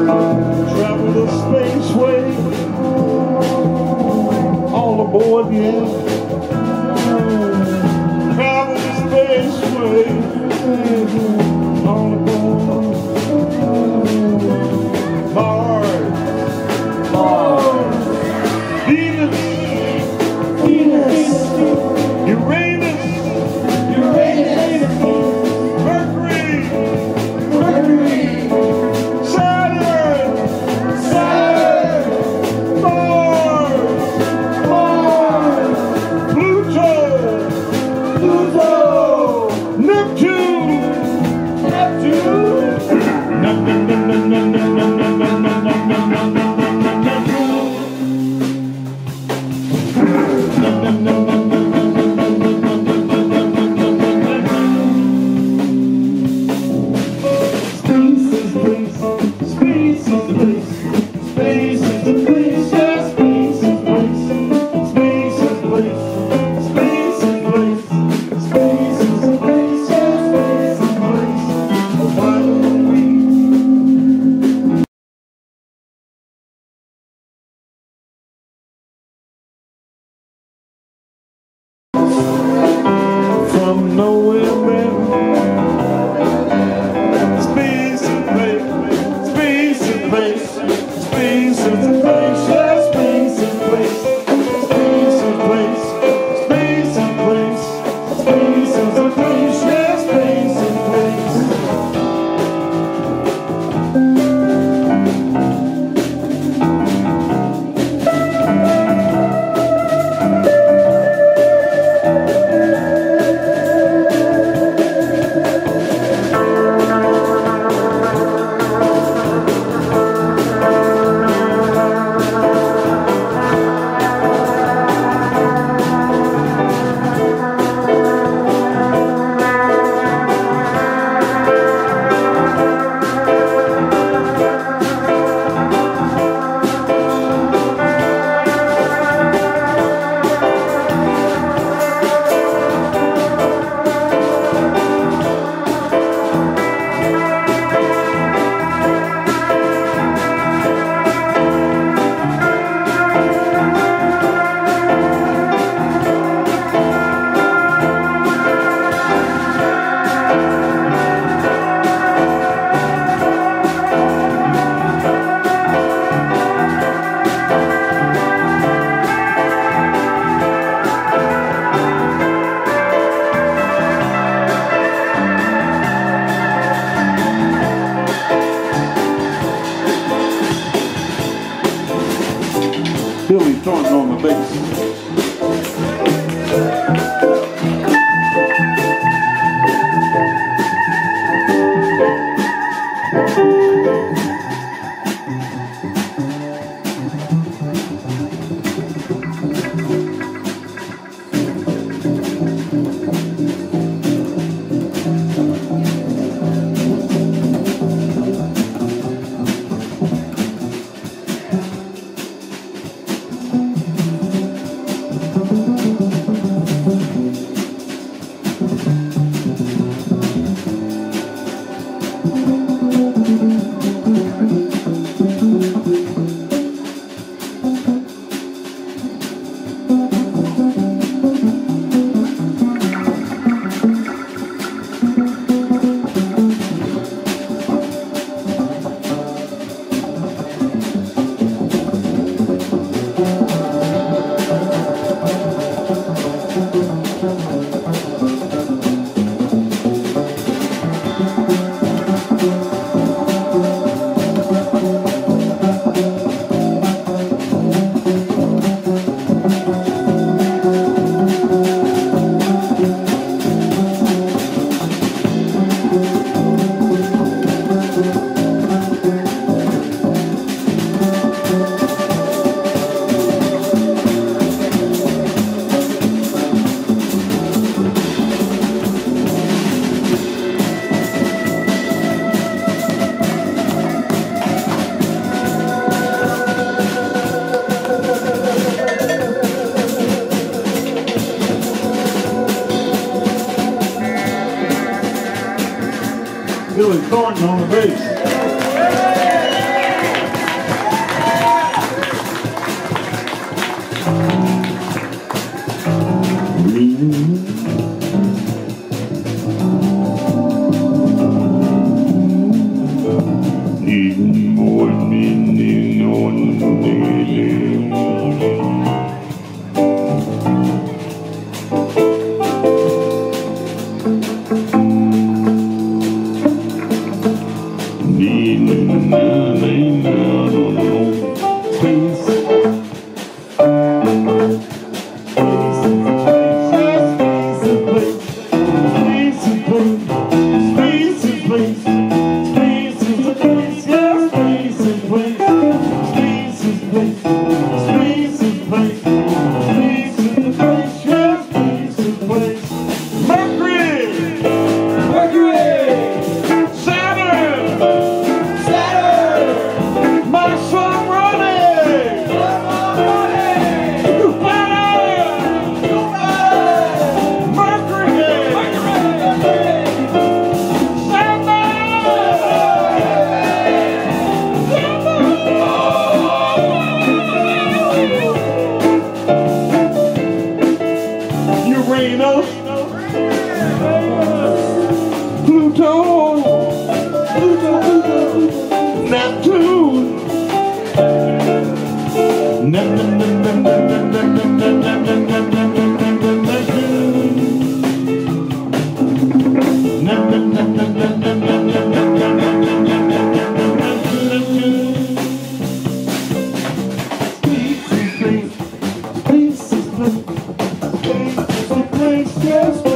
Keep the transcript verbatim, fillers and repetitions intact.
Travel the spaceway. All aboard, yeah. Travel the spaceway. All aboard. Mars. Mars. Venus. Venus. Uranus. Uranus. Mercury. Mercury. Saturn. Saturn. Mars. Mars. Pluto. Pluto. Neptune. Neptune. Num, num, num, num, num, num, num, num, num, num, num, num, num, num, Neptune. Num, num, num, num, num, num, num, num, num, num, Space is the place. Space is the place. Space is the place. Yeah, space is the place. Space is the place. Space is the place. Space is the place. Yeah, space is the place. Oh, why don't we? From nowhere, man. Space is the place. Space is the place. Space is the place. Yeah, space is the place. Space is the place. Space is the place. Space is the place. Yeah, space is the place. Billy Thornton on the bass. Billy Thornton on the bass. Uranus, Pluto, Pluto, Pluto, Neptune, Neptune, Space is the place, space is the place, yes.